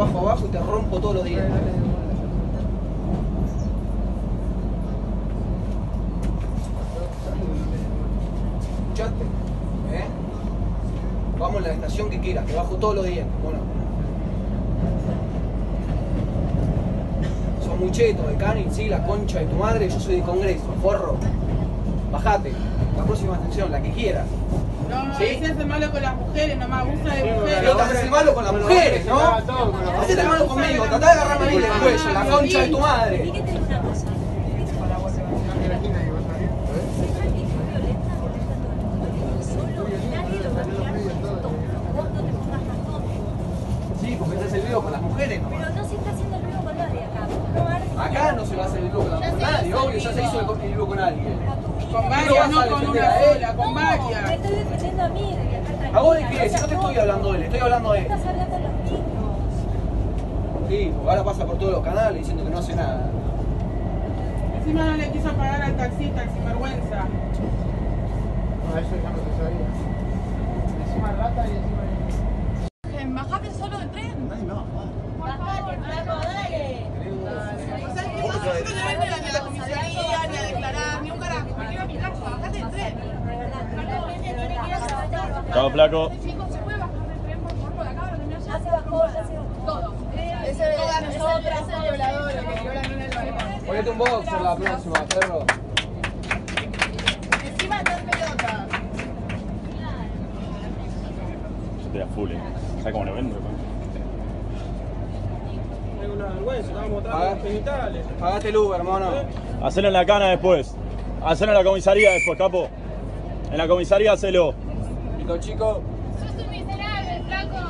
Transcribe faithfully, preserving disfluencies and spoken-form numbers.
bajo abajo y te rompo todos los dientes. ¿Escuchaste? ¿Eh? Vamos a la estación que quieras, te bajo todos los dientes. Bueno. Sos muy cheto de Cani, sí, la concha de tu madre, yo soy de Congreso, forro. Bajate. La próxima estación, la que quieras. No, ¿sí? ese es el malo con las mujeres, nomás abusa de mujeres. Pero te haces el malo con las mujeres, ¿no? Hacete el malo conmigo, tratá de agarrarme a mí del cuello, la concha de tu madre. Fíjate una cosa. Sí, porque te haces el vivo con las mujeres, ¿no? Pero no se está haciendo el vivo con nadie acá. Acá no se va a hacer el vivo con nadie, obvio, ya se hizo el vivo con alguien. Con varias, no con una sola, con varias. Me estoy defendiendo a mí de que acá tranquila. ¿A vos de qué? Si no te estoy hablando de él, estoy hablando de él. Estás hablando de los mismos. Sí, porque ahora pasa por todos los canales diciendo que no hace nada. Encima no le quiso pagar al taxista, sin vergüenza. No, eso ya no se sabía. Encima rata y encima... Bajate solo del tren. Nadie me va a bajar. Bajate, flaco, dale. O sea, es que nosotros no venimos ni a la comisaría, ni a declarar, ni un carajo. Me quiero a mi casa, bajate del tren. Chao, flaco. Chicos, ¿se puede bajar del tren, por favor? Por acá, ahora que me Ya se bajó, ya se bajó. todo. Ese de todas nosotras, ese violador, el que viola en el balcón. Ponete un boxer la próxima, perro. Encima estás pelota. Yo estoy a full, eh. ¿Sabes cómo lo vendo? Es una vergüenza, estamos mostrando los genitales. Pagate el Uber, hermano. Hacelo en la cana después. Hacelo en la comisaría después, capo. En la comisaría hacelo. Chicos, chicos.